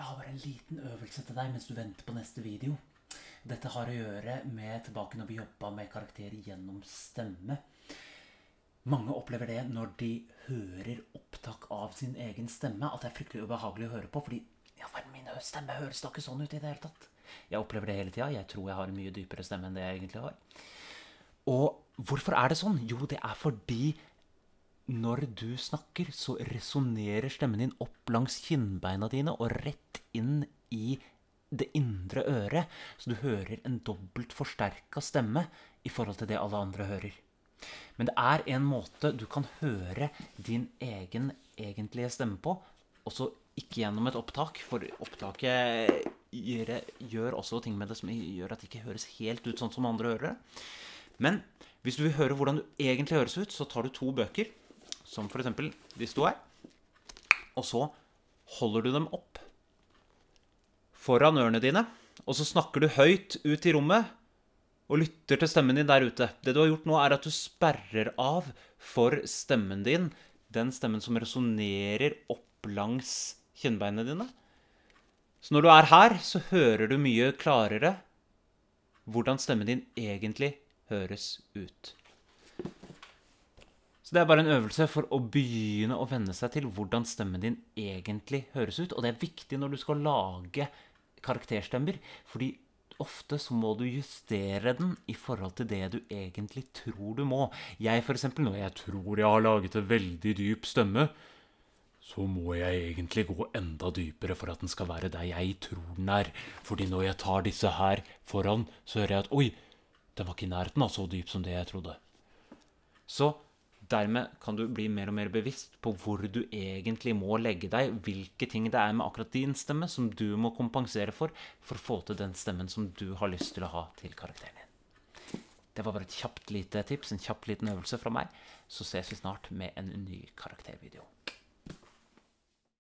Jeg har bare en liten øvelse til deg mens du venter på neste video. Dette har å gjøre med tilbake når vi jobbet med karakter gjennom stemme. Mange opplever det når de hører opptak av sin egen stemme, at det er fryktelig ubehagelig å høre på, fordi ja, min stemme høres da ikke sånn ut i det hele tatt. Jeg opplever det hele tiden. Jeg tror jeg har en mye dypere stemme enn det jeg egentlig har. Og hvorfor er det sånn? Jo, det er fordi når du snakker, så resonerer stemmen din opp langs kinnbeina dine og rett inn i det indre øret, så du hører en dobbelt forsterket stemme i forhold til det alle andre hører. Men det er en måte du kan høre din egen egentlige stemme på, også ikke gjennom et opptak, for opptaket gjør også ting med det som gjør at det ikke høres helt ut sånn som andre hører det. Men hvis du vil høre hvordan du egentlig høres ut, så tar du 2 bøker, som for eksempel disse 2 her, og så holder du dem opp foran ørene dine, og så snakker du høyt ut i rommet, og lytter til stemmen din der ute. Det du har gjort nå er at du sperrer av for stemmen din, den stemmen som resonerer opp langs kinnbeinene dine. Så når du er her, så hører du mye klarere hvordan stemmen din egentlig høres ut. Så det er bare en øvelse for å begynne å venne seg til hvordan stemmen din egentlig høres ut. Og det er viktig når du skal lage karakterstemmer, fordi ofte så må du justere den i forhold til det du egentlig tror du må. Jeg for eksempel, når jeg tror jeg har laget en veldig dyp stemme, så må jeg egentlig gå enda dypere for at den skal være der jeg tror den er. Fordi når jeg tar disse her foran, så hører jeg at, oi, den var ikke i nærheten av så dyp som det jeg trodde. Så dermed kan du bli mer og mer bevisst på hvor du egentlig må legge deg, hvilke ting det er med akkurat din stemme som du må kompensere for å få til den stemmen som du har lyst til å ha til karakteren din. Det var bare et kjapt lite tips, en kjapp liten øvelse fra meg. Så ses vi snart med en ny karaktervideo.